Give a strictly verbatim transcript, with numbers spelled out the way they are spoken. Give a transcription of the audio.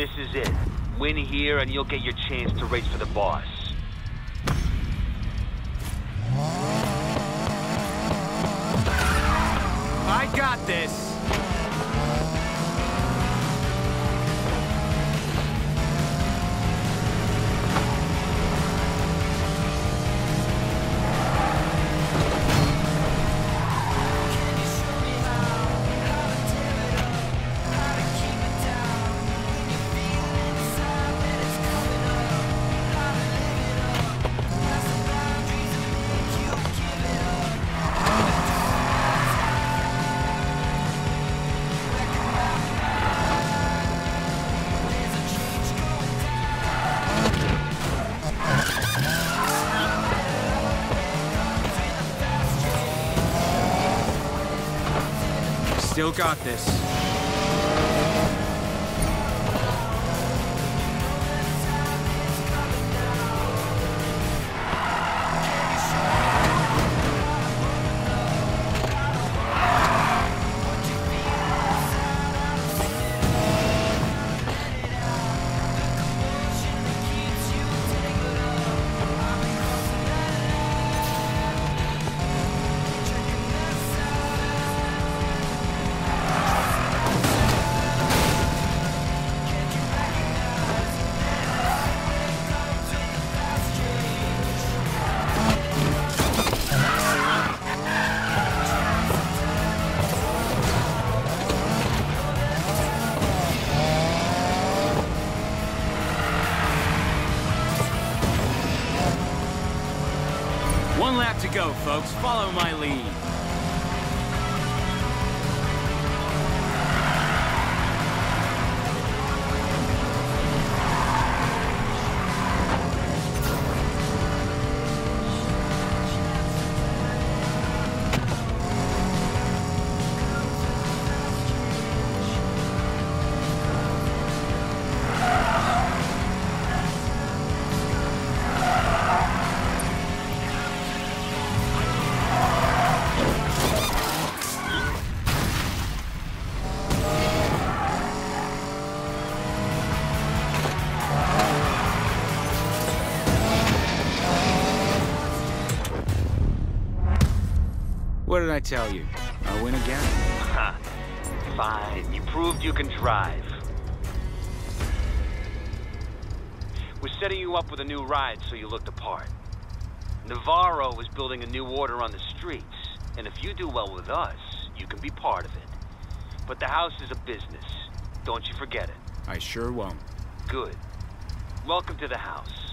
This is it. Win here and you'll get your chance to race for the boss. I got this! Still got this. One lap to go, folks. Follow my lead. What did I tell you? I win again? Ha. Fine. You proved you can drive. We're setting you up with a new ride so you look the part. Navarro is building a new order on the streets, and if you do well with us, you can be part of it. But the house is a business. Don't you forget it. I sure won't. Good. Welcome to the house.